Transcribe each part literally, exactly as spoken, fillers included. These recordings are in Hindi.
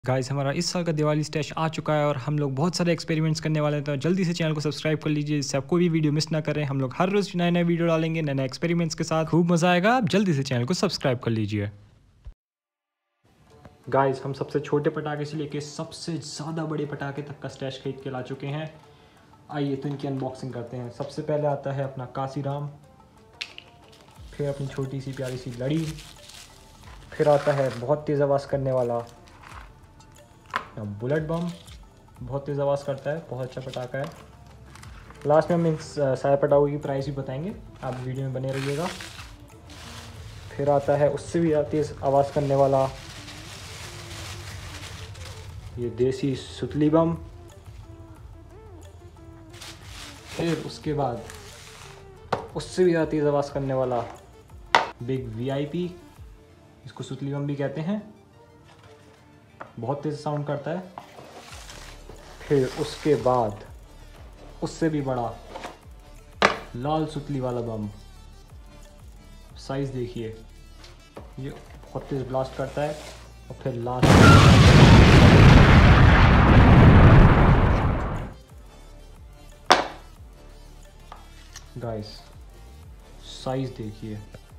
गाइस हमारा इस साल का दिवाली स्टैश आ चुका है और हम लोग बहुत सारे एक्सपेरिमेंट्स करने वाले हैं, तो जल्दी से चैनल को सब्सक्राइब कर लीजिए जिससे आप कोई भी वीडियो मिस ना करें। हम लोग हर रोज़ नए नए वीडियो डालेंगे नए नए एक्सपेरिमेंट्स के साथ, खूब मज़ा आएगा। आप जल्दी से चैनल को सब्सक्राइब कर लीजिए। गाइस हम सबसे छोटे पटाखे से लेके सबसे ज़्यादा बड़े पटाखे तक का स्टैश खरीद के ला चुके हैं। आइए तो इनकी अनबॉक्सिंग करते हैं। सबसे पहले आता है अपना काशीराम, फिर अपनी छोटी सी प्यारी सी लड़ी, फिर आता है बहुत तेज़ आवाज़ करने वाला बुलेट बम, बहुत तेज़ आवाज़ करता है, बहुत अच्छा पटाखा है। लास्ट में हम इन सारे पटाखों की प्राइस भी बताएंगे, आप वीडियो में बने रहिएगा। फिर आता है उससे भी तेज़ आवाज़ करने वाला ये देसी सुतली बम। फिर उसके बाद उससे भी ज़्यादा तेज़ आवाज़ करने वाला बिग वीआईपी, इसको सुतली बम भी कहते हैं, बहुत तेज़ साउंड करता है। फिर उसके बाद उससे भी बड़ा लाल सुतली वाला बम, साइज़ देखिए, ये बहुत तेज़ ब्लास्ट करता है। और फिर लास्ट गाइस साइज़ देखिए।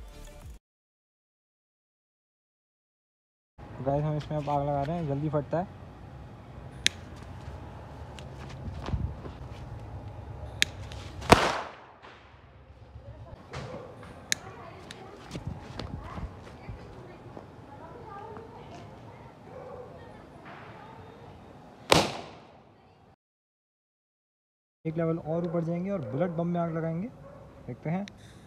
गाइस हम इसमें अब आग लगा रहे हैं, जल्दी फटता है। एक लेवल और ऊपर जाएंगे और बुलेट बम में आग लगाएंगे, देखते हैं।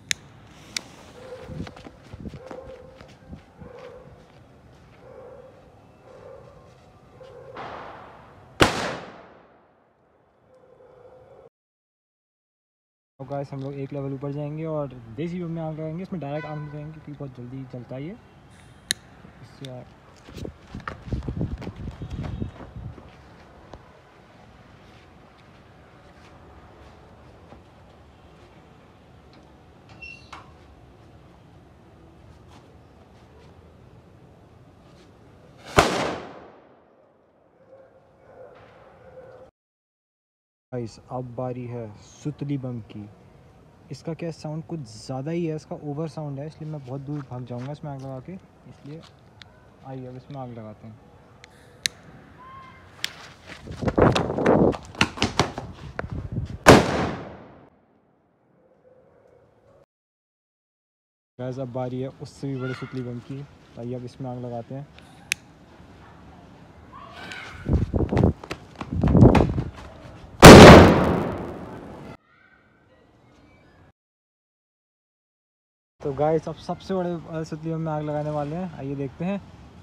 और गाइस हम लोग एक लेवल ऊपर जाएंगे और देसी बम में आग लगाएंगे। इसमें डायरेक्ट आग नहीं लगाएंगे क्योंकि बहुत जल्दी जलता है ये, इससे आग गाइस अब बारी है सुतली बम की। इसका क्या साउंड कुछ ज़्यादा ही है, इसका ओवर साउंड है, इसलिए मैं बहुत दूर भाग जाऊंगा इसमें आग लगा के। इसलिए आइए अब इसमें आग लगाते हैं। गाइस अब बारी है उससे भी बड़े सुतली बम की, आइए अब इसमें आग लगाते हैं। तो गाइस अब सबसे बड़े सुतली बम में आग लगाने वाले हैं, आइए देखते हैं।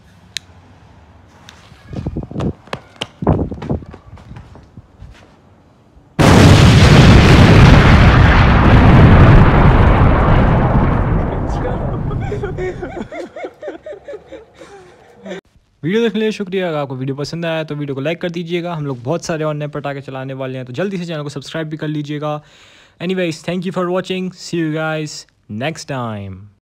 वीडियो देखने के लिए शुक्रिया। अगर आपको वीडियो पसंद आया तो वीडियो को लाइक कर दीजिएगा। हम लोग बहुत सारे और नए पटाखे चलाने वाले हैं, तो जल्दी से चैनल को सब्सक्राइब भी कर लीजिएगा। Anyways thank you for watching, see you guys next time.